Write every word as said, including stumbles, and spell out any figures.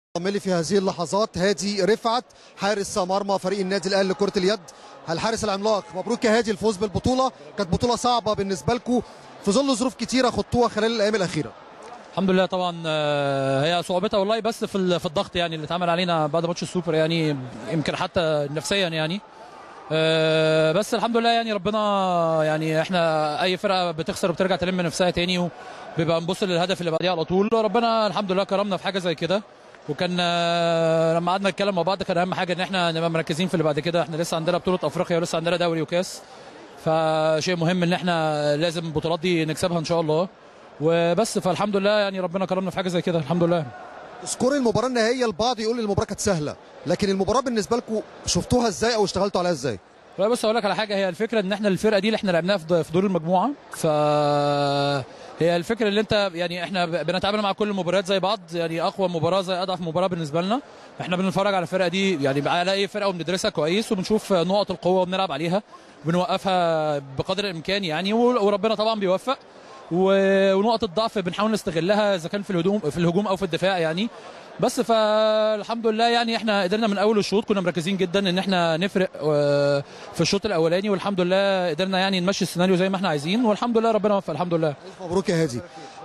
ملي في هذه اللحظات هادي رفعت حارس مرمى فريق النادي الاهلي لكرة اليد، الحارس العملاق. مبروك يا هادي الفوز بالبطولة، كانت بطولة صعبة بالنسبة لكم في ظل ظروف كتيرة خضتوها خلال الأيام الأخيرة. الحمد لله طبعا هي صعوبتها والله بس في في الضغط يعني اللي اتعمل علينا بعد ماتش السوبر، يعني يمكن حتى نفسيا يعني بس الحمد لله يعني ربنا، يعني احنا اي فرقه بتخسر وبترجع تلم نفسها تاني وبيبقى نبص للهدف اللي بعديه على طول. ربنا الحمد لله كرمنا في حاجه زي كده، وكان لما قعدنا نتكلم مع بعض كان اهم حاجه ان احنا نبقى مركزين في اللي بعد كده. احنا لسه عندنا بطوله افريقيا ولسه عندنا دوري وكاس، فشيء مهم ان احنا لازم البطولات دي نكسبها ان شاء الله وبس. فالحمد لله يعني ربنا كرمنا في حاجه زي كده الحمد لله. سكور المباراه النهائيه البعض يقول المباراه كانت سهله، لكن المباراه بالنسبه لكم شفتوها ازاي او اشتغلتوا عليها ازاي؟ لا بص اقول لك على حاجه، هي الفكره ان احنا الفرقه دي اللي احنا لعبناها في دور المجموعه، ف هي الفكره اللي انت يعني احنا بنتعامل مع كل المباريات زي بعض، يعني اقوى مباراه زي اضعف مباراه بالنسبه لنا. احنا بنتفرج على الفرقه دي يعني على اي فرقه وبندرسها كويس وبنشوف نقط القوه وبنلعب عليها وبنوقفها بقدر الامكان يعني، وربنا طبعا بيوفق. ونقط الضعف بنحاول نستغلها اذا كان في الهجوم في الهجوم او في الدفاع يعني. بس فالحمد لله يعني احنا قدرنا من اول الشوط، كنا مركزين جدا ان احنا نفرق في الشوط الاولاني، والحمد لله قدرنا يعني نمشي السيناريو زي ما احنا عايزين، والحمد لله ربنا وفق الحمد لله. مبروك يا هادي.